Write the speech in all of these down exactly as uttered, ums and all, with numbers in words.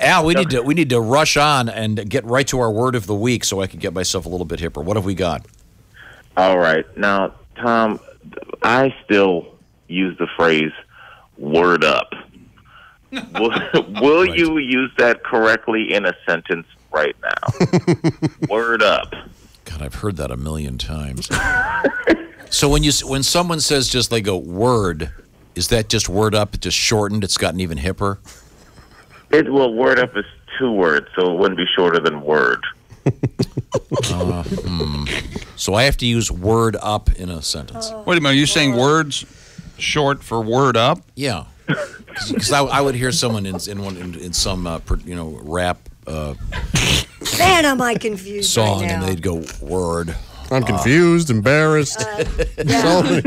Al, we need to we need to rush on and get right to our word of the week so I can get myself a little bit hipper. What have we got? All right. Now, Tom, I still use the phrase "word up." Will, will right. you use that correctly in a sentence right now? Word up. God, I've heard that a million times. So when you when someone says just they go word, is that just word up? Just shortened? It's gotten even hipper. It well, word up is two words, so it wouldn't be shorter than word. uh, hmm. So I have to use word up in a sentence. Uh, Wait a minute, are you saying words short for word up? Yeah, because I, I would hear someone in in one in, in some uh, per, you know rap uh, man, am I confused song, right now. and they'd go word. I'm confused, uh, embarrassed. Uh, yeah.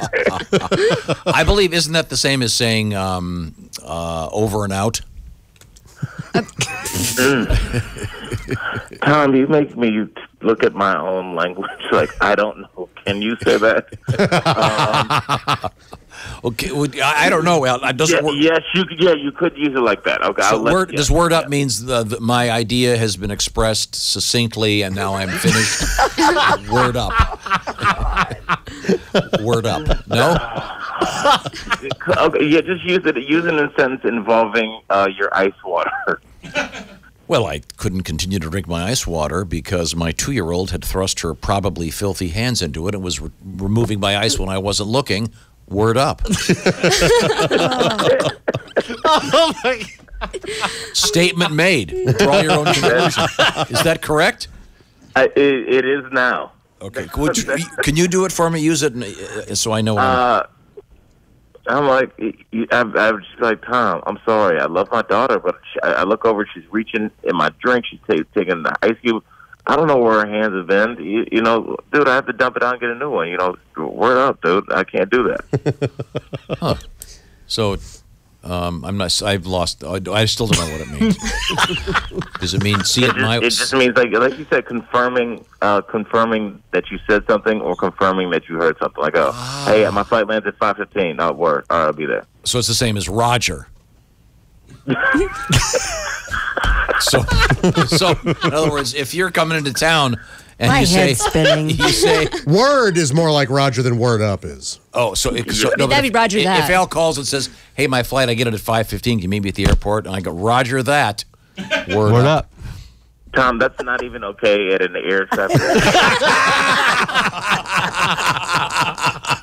I believe isn't that the same as saying um, uh, over and out? Tom, you make me look at my own language like I don't know. Can you say that? um, okay, well, I don't know. Well, it doesn't yeah, work. Yes, you yeah you could use it like that. Okay, so I'll let, word, yeah, does word up yeah. means the, the, my idea has been expressed succinctly and now I'm finished? Word up. Word up. No. Okay, yeah, just use it. Use it in a sentence involving uh, your ice water. Well, I couldn't continue to drink my ice water because my two-year-old had thrust her probably filthy hands into it and was re removing my ice when I wasn't looking. Word up. Oh, my God. Statement made. Draw your own conclusion. Is that correct? I, it, it is now. Okay. Would you, can you do it for me? Use it uh, so I know. What uh, I'm like, I'm, I'm just like, Tom, I'm sorry. I love my daughter, but she, I look over, she's reaching in my drink. She's taking the ice cube. I don't know where her hands have been. You, you know, dude, I have to dump it out and get a new one. You know, word up, dude. I can't do that. Huh. So, um, I'm not, I've lost, I, I still don't know what it means. Does it mean see it? It, just, my, it just means, like like you said, confirming uh, confirming that you said something or confirming that you heard something. Like, oh, ah. hey, my flight lands at five fifteen. Oh, word. All right, I'll be there. So it's the same as Roger. So, so in other words, if you're coming into town and My you say, head's spinning. you say, word is more like Roger than word up is. oh, so, it, so I mean, no, that'd if, be Roger if, that. If Al calls and says, "Hey, my flight, I get it at five fifteen. Can you meet me at the airport?" and I go, "Roger that." Word, Word up. up. Tom, that's not even okay at an air traffic.